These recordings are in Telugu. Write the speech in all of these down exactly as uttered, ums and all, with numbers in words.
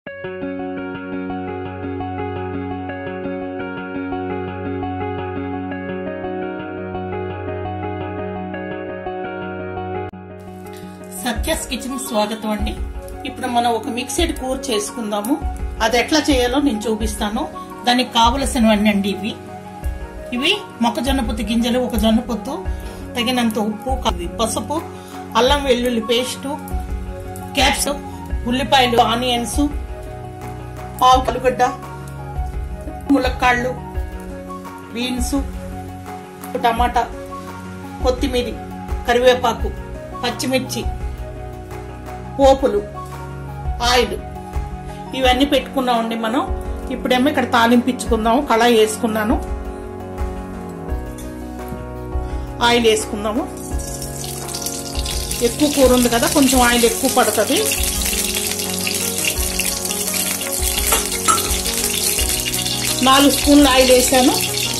సత్యాస్ కిచెన్ స్వాగతం అండి. ఇప్పుడు మనం ఒక మిక్స్డ్ కూర చేసుకుందాము. అది ఎట్లా చేయాలో నేను చూపిస్తాను. దానికి కావలసినవన్నీ అండి ఇవి ఇవి మొక్కజొన్న పొత్తు గింజలు, ఒక జొన్న పొత్తు, తగినంత ఉప్పు, పసుపు, అల్లం వెల్లుల్లి పేస్టు, క్యాప్సికమ్, ఉల్లిపాయలు, ఆనియన్స్, పావు ఆలుగడ్డ, ములక్కాళ్ళు, బీన్స్, టమాటా, కొత్తిమీర, కరివేపాకు, పచ్చిమిర్చి, పోపులు, ఆయిల్ ఇవన్నీ పెట్టుకున్నామండి మనం. ఇప్పుడేమో ఇక్కడ తాలింపించుకుందాము. కళాయి వేసుకున్నాను, ఆయిల్ వేసుకుందాము. ఎక్కువ కూర ఉంది కదా, కొంచెం ఆయిల్ ఎక్కువ పడుతుంది. నాలుగు స్పూన్లు ఆయిల్ వేసాను.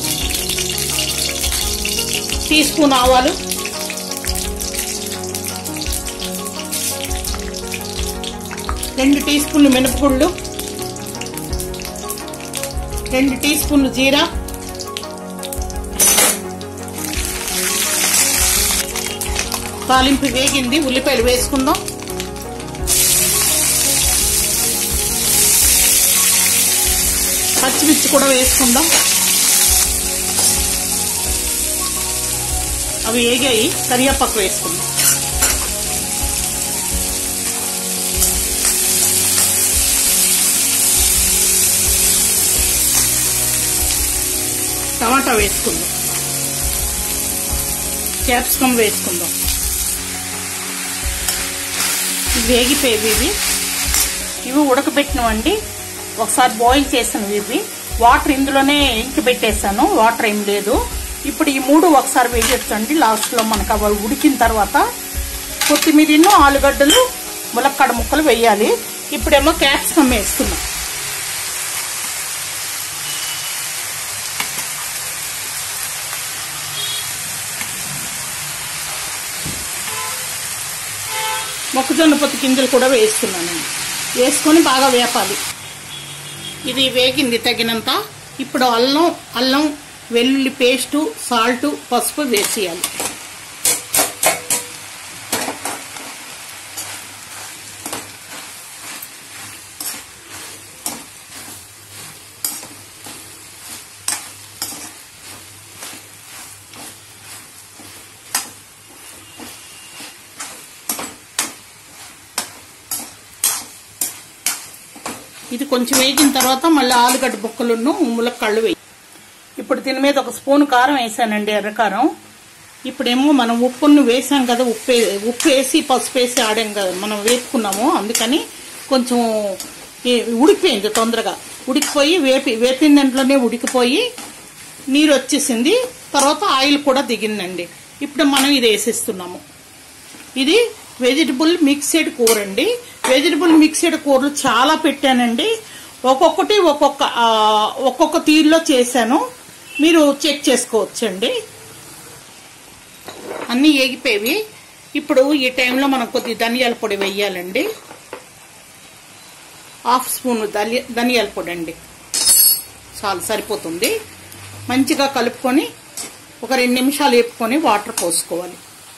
టీ స్పూన్ ఆవాలు, రెండు టీ స్పూన్లు మినపగుళ్ళు, రెండు టీ స్పూన్లు జీరా, తాలింపు వేగింది. ఉల్లిపాయలు వేసుకుందాం. పచ్చిమిర్చి కూడా వేసుకుందాం. అవి వేగాయి. కరివేపాకు వేసుకుందాం. టమాటా వేసుకుందాం. క్యాప్సికమ్ వేసుకుందాం. ఇవి వేగిపోయేవి. ఇవి ఇవి ఉడకబెట్టినవండి. ఒకసారి బాయిల్ చేసినవి ఇవి. వాటర్ ఇందులోనే ఇంకి పెట్టేశాను, వాటర్ ఏం లేదు. ఇప్పుడు ఈ మూడు ఒకసారి వేగొచ్చండి. లాస్ట్ లో మనకు అవి ఉడికిన తర్వాత కొత్తిమీరను, ఆలుగడ్డలు, ములక్కాడ ముక్కలు వేయాలి. ఇప్పుడేమో క్యాప్సికమ్ వేసుకున్నాం. మొక్కజొన్న పొత్తు గింజలు కూడా వేస్తున్నానండి. వేసుకొని బాగా వేపాలి. ఇది వేగింది తగినంత. ఇప్పుడు అల్లం అల్లం వెల్లుల్లి పేస్టు, సాల్ట్, పసుపు వేసేయాలి. ఇది కొంచెం వేగిన తర్వాత మళ్ళీ ఆలుగడ్డ బొక్కలను, ములక్కాళ్ళు వేయి. ఇప్పుడు దీని మీద ఒక స్పూన్ కారం వేసానండి, ఎర్రకారం. ఇప్పుడేమో మనం ఉప్పును వేసాం కదా, ఉప్పు ఉప్పు వేసి పసుపు వేసి ఆడాం కదా, మనం వేపుకున్నాము. అందుకని కొంచెం ఉడికిపోయింది తొందరగా. ఉడికిపోయి వేపి వేపిన దాంట్లోనే ఉడికిపోయి నీరు వచ్చేసింది. తర్వాత ఆయిల్ కూడా దిగిందండి. ఇప్పుడు మనం ఇది వేసేస్తున్నాము. ఇది వెజిటబుల్ మిక్స్డ్ కూర అండి. వెజిటబుల్ మిక్స్డ్ కూరలు చాలా పెట్టానండి. ఒక్కొక్కటి ఒక్కొక్క ఒక్కొక్క తీరులో చేశాను. మీరు చెక్ చేసుకోవచ్చండి. అన్నీ ఏగిపోయి. ఇప్పుడు ఈ టైంలో మనం కొద్ది ధనియాల పొడి వేయాలండి. హాఫ్ స్పూన్ ధనియాల పొడి అండి, చాలా సరిపోతుంది. మంచిగా కలుపుకొని ఒక రెండు నిమిషాలు వేపుకొని వాటర్ పోసుకోవాలి.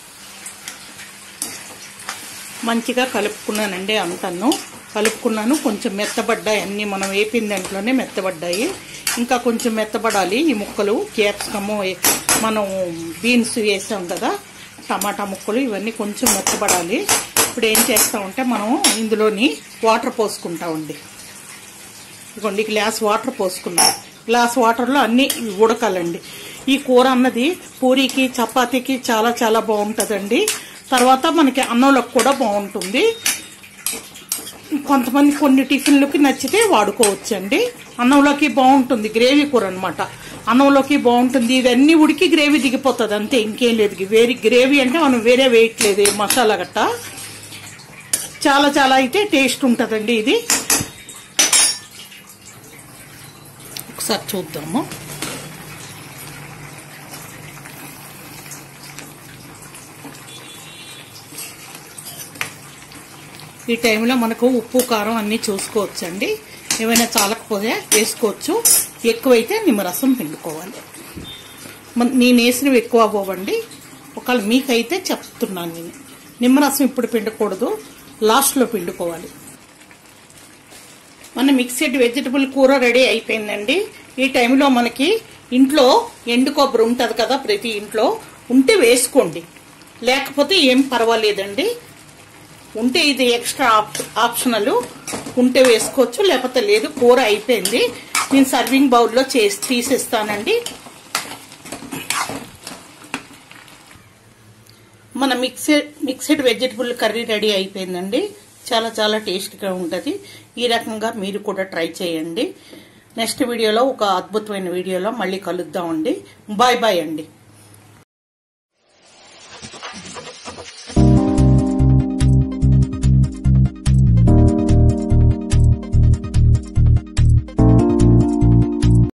మంచిగా కలుపుకున్నానండి. అంతాను కలుపుకున్నాను. కొంచెం మెత్తబడ్డాయి అన్నీ, మనం వేపిన దాంట్లోనే మెత్తబడ్డాయి. ఇంకా కొంచెం మెత్తబడాలి ఈ ముక్కలు. క్యాప్సికము, మనం బీన్స్ వేసాం కదా, టమాటా ముక్కలు, ఇవన్నీ కొంచెం మెత్తబడాలి. ఇప్పుడు ఏం చేస్తామంటే మనం ఇందులోని వాటర్ పోసుకుంటామండి. ఇదిగోండి, గ్లాస్ వాటర్ పోసుకున్నాం. గ్లాస్ వాటర్లో అన్నీ ఉడకాలండి. ఈ కూర అన్నది పూరీకి, చపాతీకి చాలా చాలా బాగుంటుందండి. తర్వాత మనకి అన్నంలోకి కూడా బాగుంటుంది. కొంతమంది కొన్ని టిఫిన్లకి నచ్చితే వాడుకోవచ్చండి. అన్నంలోకి బాగుంటుంది. గ్రేవీ కూర అనమాట. అన్నంలోకి బాగుంటుంది. ఇవన్నీ ఉడికి గ్రేవీ దిగిపోతుంది అంతే, ఇంకేం లేదు. వేరే గ్రేవీ అంటే మనం వేరే వేయట్లేదు మసాలా గట్ట. చాలా చాలా అయితే టేస్ట్ ఉంటుందండి ఇది. ఒకసారి చూద్దాము. ఈ టైంలో మనకు ఉప్పు కారం అన్ని చూసుకోవచ్చు అండి. ఏమైనా చాలకపోతే వేసుకోవచ్చు. ఎక్కువైతే నిమ్మరసం పిండుకోవాలి. నేను వేసినవి ఎక్కువ అవ్వండి. ఒకవేళ మీకైతే చెప్తున్నాను నేను. నిమ్మరసం ఇప్పుడు పిండకూడదు, లాస్ట్లో పిండుకోవాలి. మన మిక్స్డ్ వెజిటబుల్ కూర రెడీ అయిపోయిందండి. ఈ టైంలో మనకి ఇంట్లో ఎండు కొబ్బరి ఉంటుంది కదా, ప్రతి ఇంట్లో ఉంటే వేసుకోండి, లేకపోతే ఏం పర్వాలేదండి. ఉంటే ఇది ఎక్స్ట్రా ఆప్షనల్, ఉంటే వేసుకోవచ్చు, లేకపోతే లేదు. కూర అయిపోయింది. నేను సర్వింగ్ బౌల్లో చేసి తీసేస్తానండి. మన mixed mixed vegetable curry ready అయిపోయిందండి. చాలా చాలా టేస్టీగా ఉంటుంది. ఈ రకంగా మీరు కూడా ట్రై చేయండి. నెక్స్ట్ వీడియోలో ఒక అద్భుతమైన వీడియోలో మళ్ళీ కలుద్దామండి. బాయ్ బాయ్ అండి.